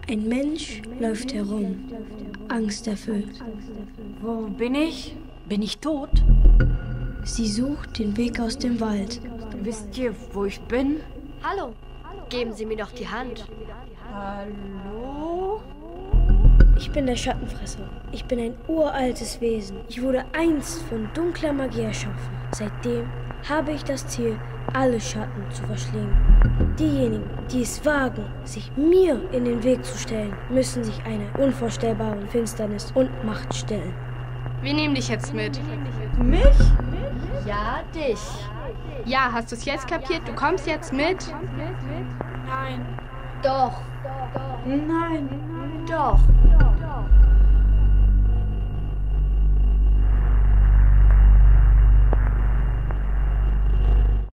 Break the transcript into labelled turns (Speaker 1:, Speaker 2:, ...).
Speaker 1: Ein Mensch läuft herum, angsterfüllt.
Speaker 2: Wo bin ich? Bin ich tot?
Speaker 1: Sie sucht den Weg aus dem Wald.
Speaker 2: Wisst ihr, wo ich bin?
Speaker 3: Hallo, geben Sie mir doch die Hand.
Speaker 2: Hallo?
Speaker 1: Ich bin der Schattenfresser. Ich bin ein uraltes Wesen. Ich wurde einst von dunkler Magie erschaffen. Seitdem habe ich das Ziel, alle Schatten zu verschlingen. Diejenigen, die es wagen, sich mir in den Weg zu stellen, müssen sich einer unvorstellbaren Finsternis und Macht stellen.
Speaker 4: Wir nehmen dich jetzt mit.
Speaker 2: Mich?
Speaker 3: Ja, dich.
Speaker 4: Ja, hast du es jetzt kapiert? Du kommst jetzt mit?
Speaker 2: Nein.
Speaker 3: Doch.
Speaker 2: Nein.
Speaker 3: Doch.